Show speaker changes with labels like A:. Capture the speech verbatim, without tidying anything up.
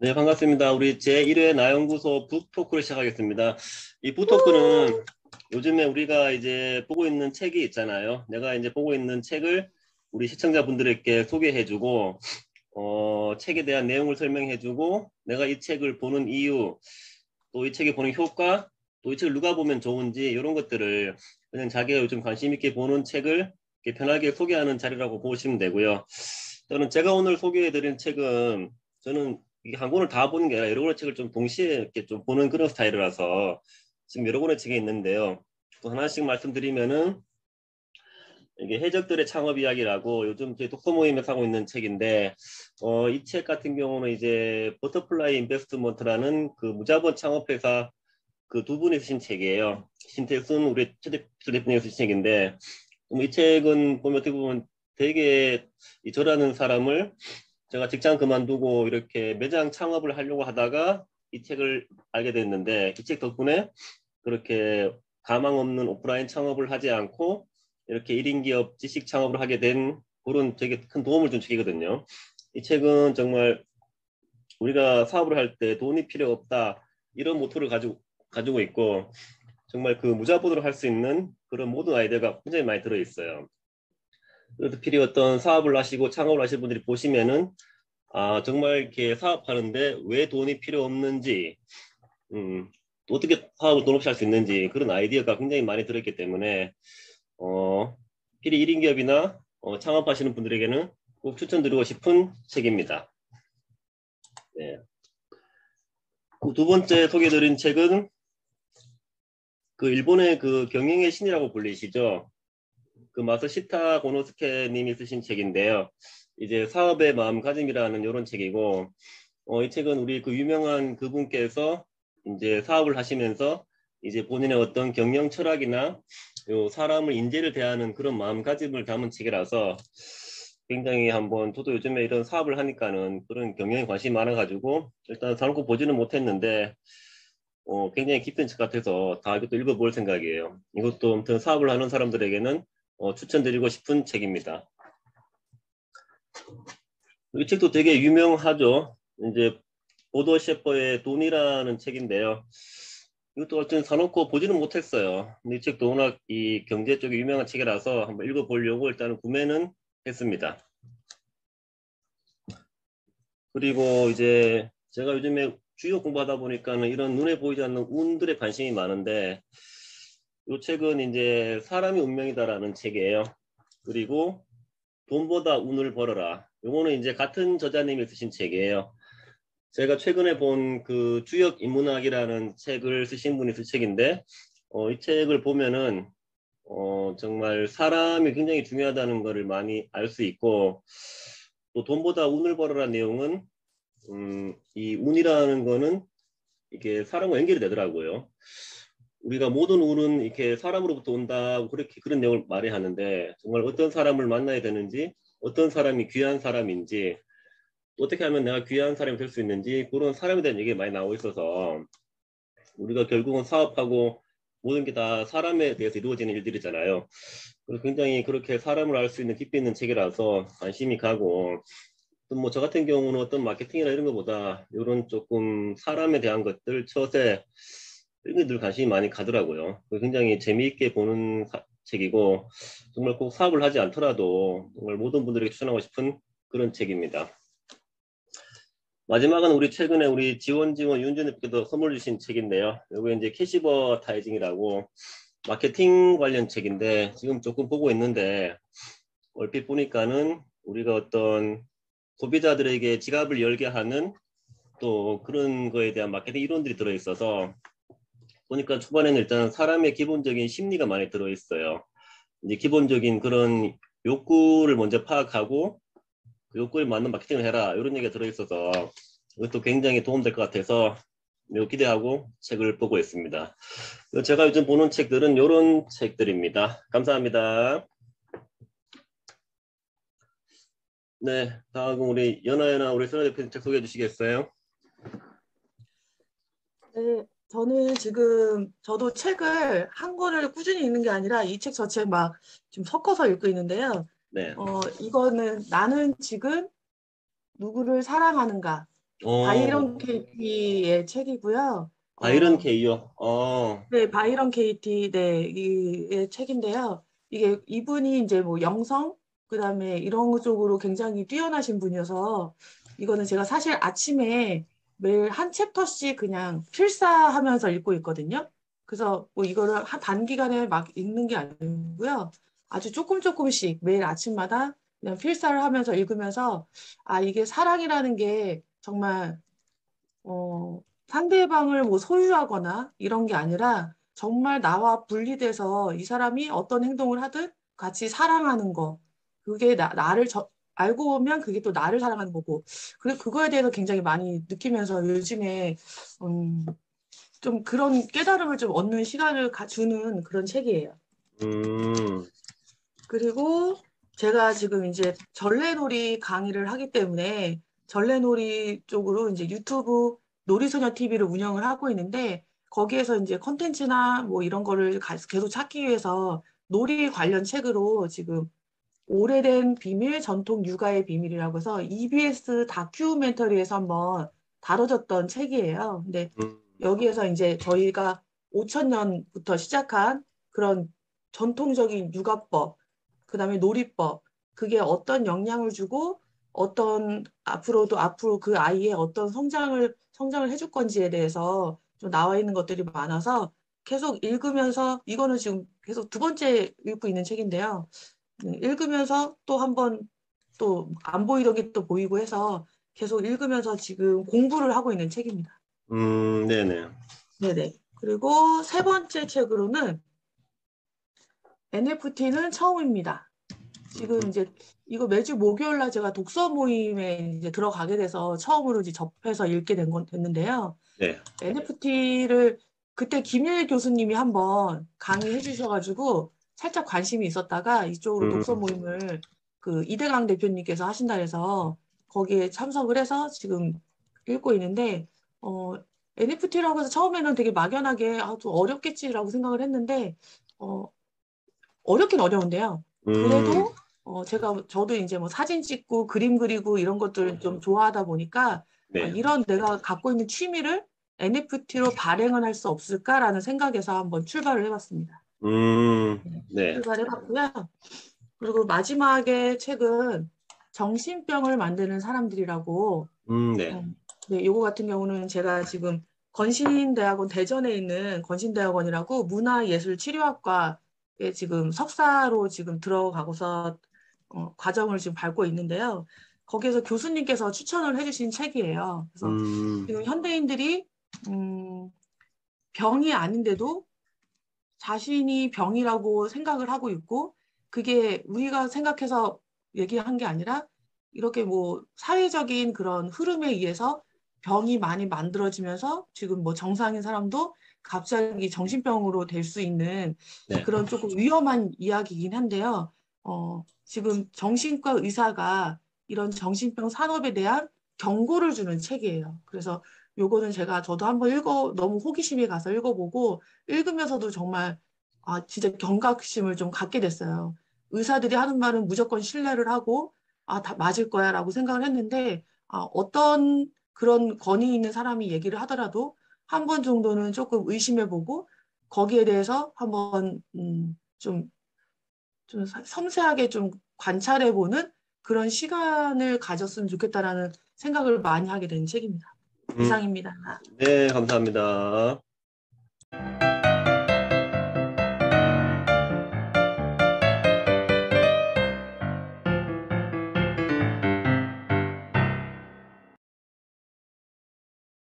A: 네, 반갑습니다. 우리 제일 회 나연구소 북토크를 시작하겠습니다. 이 북토크는 요즘에 우리가 이제 보고 있는 책이 있잖아요. 내가 이제 보고 있는 책을 우리 시청자분들에게 소개해주고, 어, 책에 대한 내용을 설명해주고, 내가 이 책을 보는 이유, 또 이 책이 보는 효과, 또 이 책을 누가 보면 좋은지, 이런 것들을 그냥 자기가 요즘 관심 있게 보는 책을 이렇게 편하게 소개하는 자리라고 보시면 되고요. 저는 제가 오늘 소개해드린 책은 저는 이게 한 권을 다 보는 게 아니라 여러 권의 책을 좀 동시에 이렇게 좀 보는 그런 스타일이라서 지금 여러 권의 책이 있는데요. 또 하나씩 말씀드리면은 이게 해적들의 창업 이야기라고 요즘 제 독서 모임에서 하고 있는 책인데, 어, 이 책 같은 경우는 이제 버터플라이 인베스트먼트라는 그 무자본 창업회사 그 두 분이 쓰신 책이에요. 신태순 우리 최 대표님이 쓰신 책인데, 이 책은 보면 어떻게 보면 되게 이 저라는 사람을 제가 직장 그만두고 이렇게 매장 창업을 하려고 하다가 이 책을 알게 됐는데, 이 책 덕분에 그렇게 가망 없는 오프라인 창업을 하지 않고 이렇게 일 인 기업 지식 창업을 하게 된 그런 되게 큰 도움을 준 책이거든요. 이 책은 정말 우리가 사업을 할 때 돈이 필요 없다 이런 모토를 가지고 가지고 있고, 정말 그 무자본으로 할 수 있는 그런 모든 아이디어가 굉장히 많이 들어 있어요. 그래서 필히 어떤 사업을 하시고 창업을 하시는 분들이 보시면은 아, 정말 이렇게 사업하는데 왜 돈이 필요 없는지, 음, 또 어떻게 사업을 돈 없이 할 수 있는지 그런 아이디어가 굉장히 많이 들어있기 때문에, 어, 필히 일 인 기업이나 어, 창업하시는 분들에게는 꼭 추천드리고 싶은 책입니다. 네. 두 번째 소개드린 책은 그 일본의 그 경영의 신이라고 불리시죠. 그 마사시타 고노스케 님이 쓰신 책인데요. 이제 사업의 마음가짐이라는 이런 책이고, 어, 이 책은 우리 그 유명한 그분께서 이제 사업을 하시면서 이제 본인의 어떤 경영 철학이나 요 사람을 인재를 대하는 그런 마음가짐을 담은 책이라서 굉장히 한번 저도 요즘에 이런 사업을 하니까는 그런 경영에 관심이 많아가지고 일단 사놓고 보지는 못했는데 어, 굉장히 깊은 책 같아서 다 이것도 읽어볼 생각이에요. 이것도 아무튼 사업을 하는 사람들에게는 어, 추천드리고 싶은 책입니다. 이 책도 되게 유명하죠. 이제 보도 셰퍼의 돈이라는 책인데요. 이것도 어쨌든 사놓고 보지는 못했어요. 근데 이 책도 워낙 이 경제 쪽에 유명한 책이라서 한번 읽어보려고 일단은 구매는 했습니다. 그리고 이제 제가 요즘에 주요 공부하다 보니까는 이런 눈에 보이지 않는 운들에 관심이 많은데, 이 책은 이제 사람이 운명이다라는 책이에요. 그리고 돈보다 운을 벌어라. 요거는 이제 같은 저자님이 쓰신 책이에요. 제가 최근에 본 그 주역 인문학이라는 책을 쓰신 분이 쓴 책인데, 어, 이 책을 보면은 어, 정말 사람이 굉장히 중요하다는 것을 많이 알 수 있고, 또 돈보다 운을 벌어라 내용은 음, 이 운이라는 거는 이게 사람과 연결이 되더라고요. 우리가 모든 운은 이렇게 사람으로부터 온다 그렇게 그런 내용을 말해 하는데, 정말 어떤 사람을 만나야 되는지, 어떤 사람이 귀한 사람인지, 어떻게 하면 내가 귀한 사람이 될 수 있는지 그런 사람에 대한 얘기가 많이 나오고 있어서, 우리가 결국은 사업하고 모든 게 다 사람에 대해서 이루어지는 일들이잖아요. 그래서 굉장히 그렇게 사람을 알 수 있는 깊이 있는 책이라서 관심이 가고, 또 뭐 저 같은 경우는 어떤 마케팅이나 이런 것보다 이런 조금 사람에 대한 것들, 처세 이런 게늘 관심이 많이 가더라고요. 굉장히 재미있게 보는 사- 책이고, 정말 꼭 사업을 하지 않더라도 정말 모든 분들에게 추천하고 싶은 그런 책입니다. 마지막은 우리 최근에 우리 지원 지원 윤준님께도 선물 주신 책인데요. 이거 이제 캐시버타이징이라고 마케팅 관련 책인데, 지금 조금 보고 있는데 얼핏 보니까는 우리가 어떤 소비자들에게 지갑을 열게 하는 또 그런 거에 대한 마케팅 이론들이 들어있어서 보니까 초반에는 일단 사람의 기본적인 심리가 많이 들어있어요. 이제 기본적인 그런 욕구를 먼저 파악하고 그 욕구에 맞는 마케팅을 해라 이런 얘기가 들어있어서 이것도 굉장히 도움될 것 같아서 매우 기대하고 책을 보고 있습니다. 제가 요즘 보는 책들은 이런 책들입니다. 감사합니다. 네, 다음 우리 연아연아 우리 선아 대표님 책 소개해 주시겠어요?
B: 네, 저는 지금 저도 책을 한 권을 꾸준히 읽는 게 아니라 이 책 저 책 막 좀 섞어서 읽고 있는데요.
A: 네,
B: 어, 이거는 나는 지금 누구를 사랑하는가?
A: 어,
B: 바이런 케이티의 책이고요.
A: 바이런
B: 어,
A: 케이요. 어,
B: 네, 바이런 케이티, 네, 이의 책인데요. 이게 이분이 이제 뭐 영성, 그다음에 이런 쪽으로 굉장히 뛰어나신 분이어서 이거는 제가 사실 아침에 매일 한 챕터씩 그냥 필사하면서 읽고 있거든요. 그래서 뭐 이거를 한 단기간에 막 읽는 게 아니고요. 아주 조금 조금씩 매일 아침마다 그냥 필사를 하면서 읽으면서 아, 이게 사랑이라는 게 정말 어, 상대방을 뭐 소유하거나 이런 게 아니라 정말 나와 분리돼서 이 사람이 어떤 행동을 하든 같이 사랑하는 거. 그게 나, 나를 저, 알고 보면 그게 또 나를 사랑하는 거고. 그래, 그거에 대해서 굉장히 많이 느끼면서 요즘에, 음, 좀 그런 깨달음을 좀 얻는 시간을 가, 주는 그런 책이에요.
A: 음,
B: 그리고 제가 지금 이제 전래놀이 강의를 하기 때문에 전래놀이 쪽으로 이제 유튜브 놀이소녀 티비를 운영을 하고 있는데 거기에서 이제 컨텐츠나 뭐 이런 거를 가- 계속 찾기 위해서 놀이 관련 책으로 지금 오래된 비밀, 전통 육아의 비밀이라고 해서 이비에스 다큐멘터리에서 한번 다뤄졌던 책이에요. 근데
A: 음,
B: 여기에서 이제 저희가 오천 년부터 시작한 그런 전통적인 육아법, 그다음에 놀이법, 그게 어떤 영향을 주고 어떤 앞으로도 앞으로 그 아이의 어떤 성장을 성장을 해줄 건지에 대해서 좀 나와 있는 것들이 많아서 계속 읽으면서 이거는 지금 계속 두 번째 읽고 있는 책인데요. 네, 읽으면서 또 한 번 또 안 보이던 게 또 보이고 해서 계속 읽으면서 지금 공부를 하고 있는 책입니다.
A: 음, 네네.
B: 네네. 그리고 세 번째 책으로는 엔에프티는 처음입니다. 지금
A: 음,
B: 이제 이거 매주 목요일 날 제가 독서 모임에 이제 들어가게 돼서 처음으로 이제 접해서 읽게 된 건 됐는데요.
A: 네.
B: 엔에프티를 그때 김일 교수님이 한번 강의해 주셔가지고 살짝 관심이 있었다가 이쪽으로
A: 음,
B: 독서 모임을 그 이대강 대표님께서 하신다 해서 거기에 참석을 해서 지금 읽고 있는데 어, 엔에프티라고 해서 처음에는 되게 막연하게 아, 좀 어렵겠지라고 생각을 했는데 어, 어렵긴 어려운데요.
A: 음,
B: 그래도 어, 제가 저도 이제 뭐 사진 찍고 그림 그리고 이런 것들 좀 좋아하다 보니까 어,
A: 네.
B: 이런 내가 갖고 있는 취미를 엔에프티로 발행을 할 수 없을까라는 생각에서 한번 출발을 해봤습니다.
A: 음,
B: 네,
A: 네.
B: 출발해봤고요. 그리고 마지막에 책은 정신병을 만드는 사람들이라고
A: 음, 네.
B: 음, 네, 요거 같은 경우는 제가 지금 건신대학원 대전에 있는 건신대학원이라고 문화예술치료학과에 지금 석사로 지금 들어가고서 어, 과정을 지금 밟고 있는데요. 거기에서 교수님께서 추천을 해주신 책이에요. 그래서
A: 음,
B: 지금 현대인들이 음, 병이 아닌데도 자신이 병이라고 생각을 하고 있고 그게 우리가 생각해서 얘기한 게 아니라 이렇게 뭐 사회적인 그런 흐름에 의해서 병이 많이 만들어지면서 지금 뭐 정상인 사람도 갑자기 정신병으로 될 수 있는
A: 네.
B: 그런 조금 위험한 이야기이긴 한데요. 어, 지금 정신과 의사가 이런 정신병 산업에 대한 경고를 주는 책이에요. 그래서 요거는 제가 저도 한번 읽어 너무 호기심이 가서 읽어보고 읽으면서도 정말 아, 진짜 경각심을 좀 갖게 됐어요. 의사들이 하는 말은 무조건 신뢰를 하고 아, 다 맞을 거야라고 생각을 했는데 아, 어떤 그런 권위 있는 사람이 얘기를 하더라도 한 번 정도는 조금 의심해보고 거기에 대해서 한번 음, 좀, 좀 섬세하게 좀 관찰해보는 그런 시간을 가졌으면 좋겠다라는 생각을 많이 하게 된 책입니다.
A: 음,
B: 이상입니다.
A: 네, 감사합니다.